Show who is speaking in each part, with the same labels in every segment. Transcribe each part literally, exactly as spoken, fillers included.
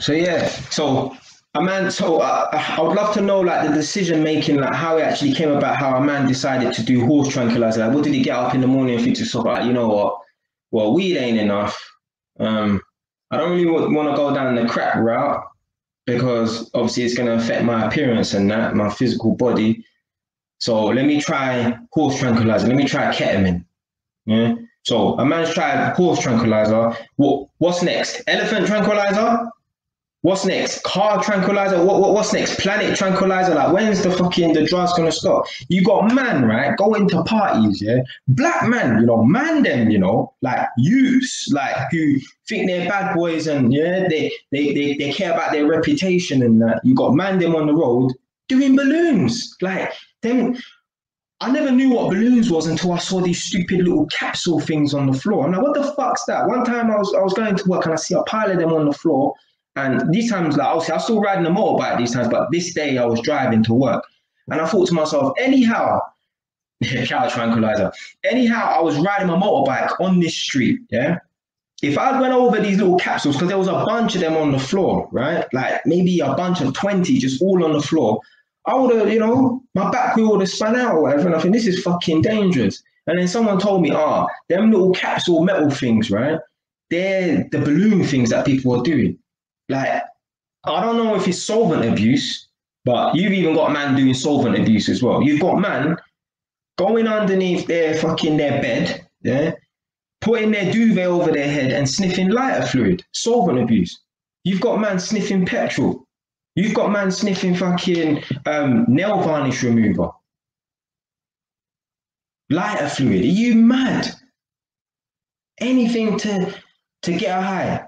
Speaker 1: So yeah, so a man. So uh, I would love to know like the decision making, like how it actually came about, how a man decided to do horse tranquilizer. Like, what did he get up in the morning and think to himself, like, you know what? Well, weed ain't enough. Um, I don't really want to go down the crack route because obviously it's going to affect my appearance and that, my physical body. So let me try horse tranquilizer. Let me try ketamine. Yeah. So a man's tried horse tranquilizer. What? What's next? Elephant tranquilizer. What's next? Car tranquilizer? What, what what's next? Planet tranquilizer? Like, when's the fucking the drugs gonna stop? You got man, right? Going to parties, yeah. Black man, you know, man them, you know, like youths, like who think they're bad boys and yeah, they they they, they care about their reputation and that. You got man them on the road doing balloons. Like them. I never knew what balloons was until I saw these stupid little capsule things on the floor. I'm like, what the fuck's that? One time I was I was going to work and I see a pile of them on the floor. And these times, like obviously, I was still riding a motorbike these times, but this day I was driving to work. And I thought to myself, anyhow, cow tranquilizer, anyhow, I was riding my motorbike on this street, yeah? If I went over these little capsules, because there was a bunch of them on the floor, right? Like maybe a bunch of twenty just all on the floor, I would have, you know, my back wheel would have spun out or whatever. And I think this is fucking dangerous. And then someone told me, ah, oh, them little capsule metal things, right? They're the balloon things that people are doing. Like, I don't know if it's solvent abuse, but you've even got a man doing solvent abuse as well. You've got man going underneath their fucking their bed, yeah, putting their duvet over their head and sniffing lighter fluid, solvent abuse. You've got man sniffing petrol. You've got man sniffing fucking um, nail varnish remover. Lighter fluid. Are you mad? Anything to to get a high.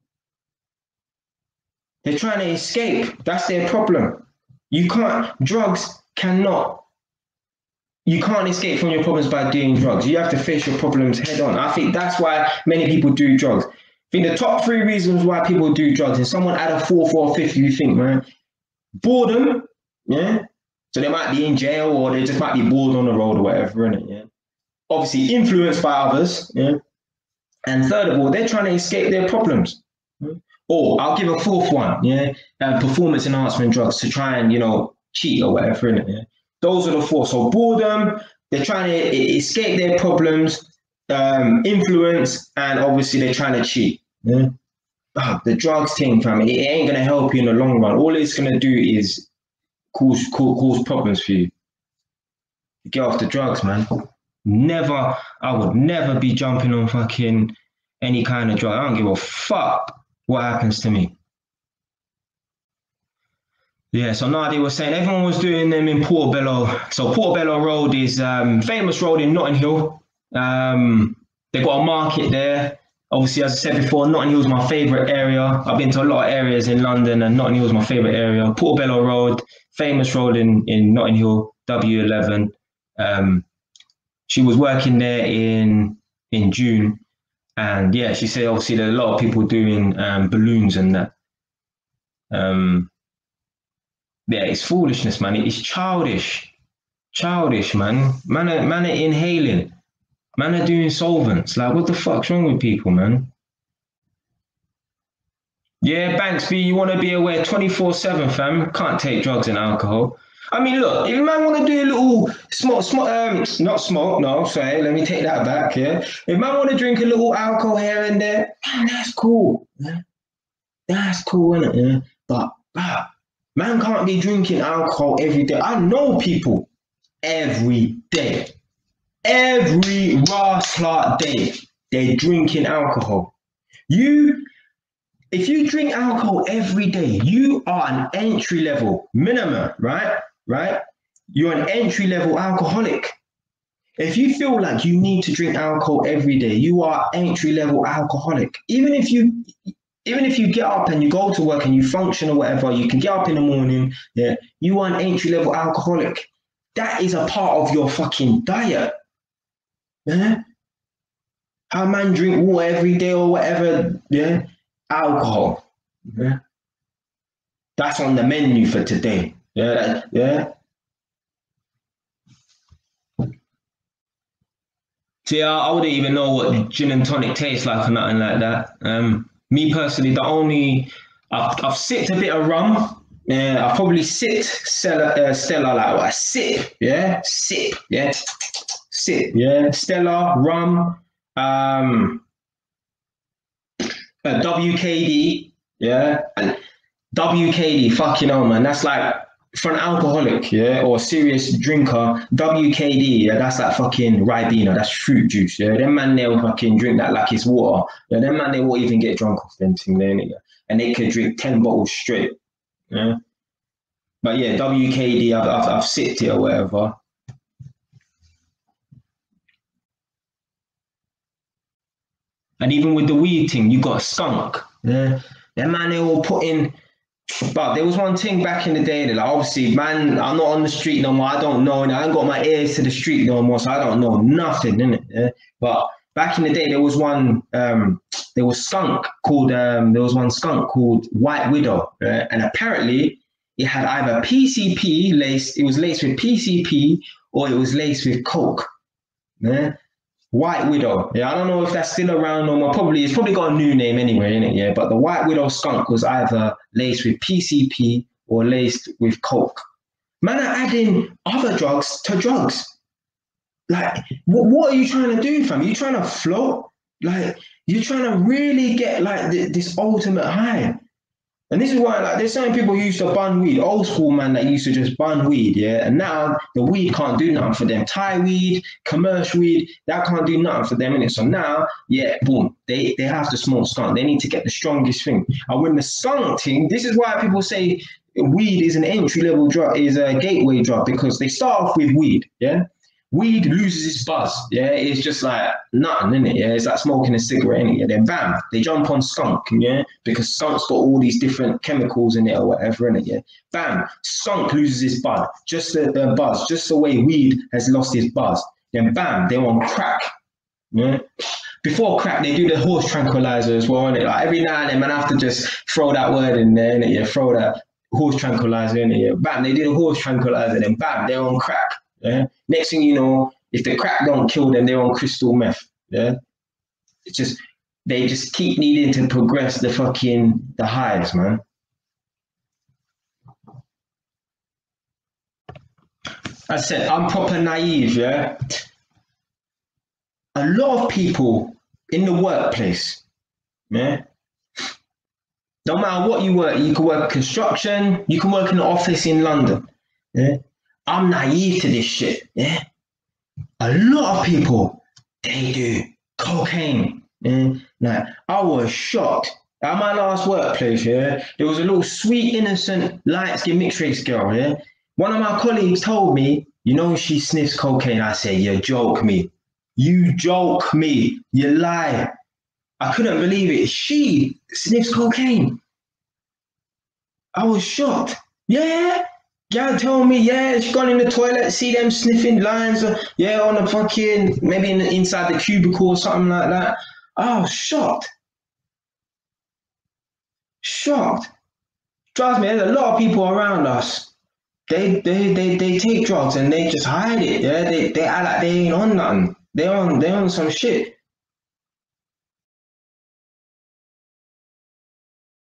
Speaker 1: They're trying to escape. That's their problem. You can't, drugs cannot, you can't escape from your problems by doing drugs. You have to face your problems head on. I think that's why many people do drugs. I think the top three reasons why people do drugs, and someone add a fourth or fifth, you think, man, boredom, yeah? So they might be in jail or they just might be bored on the road or whatever, innit, yeah? Obviously influenced by others, yeah? And third of all, they're trying to escape their problems. Yeah? Or I'll give a fourth one, yeah, uh, performance enhancement drugs to try and, you know, cheat or whatever, innit, yeah? Those are the four. So boredom, they're trying to escape their problems, um, influence, and obviously they're trying to cheat. Yeah? Oh, the drugs thing, fam, it ain't gonna help you in the long run. All it's gonna do is cause cause, cause problems for you. Get off the drugs, man. Never, I would never be jumping on fucking any kind of drug. I don't give a fuck what happens to me. Yeah, so Nadi was saying everyone was doing them in Portobello. So Portobello Road is um famous road in Notting Hill. Um, they've got a market there. Obviously, as I said before, Notting Hill is my favourite area. I've been to a lot of areas in London and Notting Hill is my favourite area. Portobello Road, famous road in, in Notting Hill, W eleven. Um, she was working there in in June. And yeah, she said obviously there are a lot of people doing um, balloons and that. Um, yeah, it's foolishness, man. It's childish. Childish, man. Man are, man are inhaling. Man are doing solvents. Like, what the fuck's wrong with people, man? Yeah, Banksby, you want to be aware twenty-four seven, fam. Can't take drugs and alcohol. I mean, look, if a man want to do a little smoke, smoke, um, not smoke, no, sorry, let me take that back, yeah? If man want to drink a little alcohol here and there, man, that's cool, man. That's cool, innit, yeah? But, ah, man can't be drinking alcohol every day. I know people every day. Every raw day, they're drinking alcohol. You, if you drink alcohol every day, you are an entry level minimum, right? Right? You're an entry level alcoholic. If you feel like you need to drink alcohol every day, you are entry level alcoholic. Even if you, even if you get up and you go to work and you function or whatever, you can get up in the morning, yeah, you are an entry level alcoholic. That is a part of your fucking diet. Yeah, how man drink water every day or whatever, yeah, alcohol, yeah, that's on the menu for today, yeah, yeah. See, I, I wouldn't even know what gin and tonic tastes like or nothing like that. Um, me personally, the only I've, I've sipped a bit of rum. Yeah, I've probably sipped Stella, uh, Stella like what? Sip, yeah, sip, yeah, sip, yeah, Stella, rum, um, uh, W K D, yeah, and W K D, fucking hell, man, that's like for an alcoholic, yeah, or a serious drinker, W K D, yeah, that's like fucking Ribena, that's fruit juice, yeah. Them man they'll fucking drink that like it's water, yeah. Them man they won't even get drunk off them thing there, nigga, and they could drink ten bottles straight, yeah. But yeah, W K D, I've I've, I've sipped it or whatever. And even with the weed thing, you got a skunk, yeah. Them man they all put in. But there was one thing back in the day that, like, obviously, man, I'm not on the street no more. I don't know, and I ain't got my ears to the street no more, so I don't know nothing, innit? Yeah? But back in the day, there was one, um, there was skunk called, um, there was one skunk called White Widow, right? And apparently, it had either P C P laced, it was laced with P C P, or it was laced with coke. Yeah? White Widow. Yeah, I don't know if that's still around no more. Probably, it's probably got a new name anyway, innit? Yeah, but the White Widow skunk was either laced with P C P or laced with coke. Man are adding other drugs to drugs. Like, what, what are you trying to do, fam? You trying to float? Like, you're trying to really get like th this ultimate high. And this is why, like, there's certain people who used to bun weed, old school man that used to just bun weed, yeah? And now the weed can't do nothing for them. Thai weed, commercial weed, that can't do nothing for them, innit? So now, yeah, boom, they, they have to smoke skunk. They need to get the strongest thing. And when the skunk thing, this is why people say weed is an entry-level drug, is a gateway drug, because they start off with weed, yeah? Weed loses its buzz, yeah? It's just like nothing, innit? Yeah, it's like smoking a cigarette, innit? Yeah, then bam, they jump on skunk, yeah? Because skunk's got all these different chemicals in it or whatever, innit? Yeah, bam, skunk loses its buzz, just the, the buzz, just the way weed has lost its buzz. Then bam, they're on crack, yeah? Before crack, they do the horse tranquilizer as well, innit? Like every now and then, man, I have to just throw that word in there, innit? Yeah, throw that horse tranquilizer in it, yeah? Bam, they do the horse tranquilizer, then bam, they're on crack. Yeah. Next thing you know, if the crack don't kill them, they're on crystal meth. Yeah. It's just they just keep needing to progress the fucking the highs, man. I said I'm proper naive, yeah. A lot of people in the workplace, yeah. No matter what you work, you can work construction, you can work in the office in London, yeah. I'm naive to this shit, yeah? A lot of people, they do cocaine, yeah? Now, I was shocked. At my last workplace, yeah, there was a little sweet, innocent, light-skinned mixed-race girl, yeah? One of my colleagues told me, you know, she sniffs cocaine. I said, you joke me. You joke me. You lie. I couldn't believe it. She sniffs cocaine. I was shocked. Yeah? Gal told me, yeah, she gone in the toilet, see them sniffing lines, uh, yeah, on the fucking, maybe in the, inside the cubicle or something like that. I was shocked. Shocked. Trust me, there's a lot of people around us. They they they they take drugs and they just hide it. Yeah, they they act like they ain't on nothing. They on they on some shit.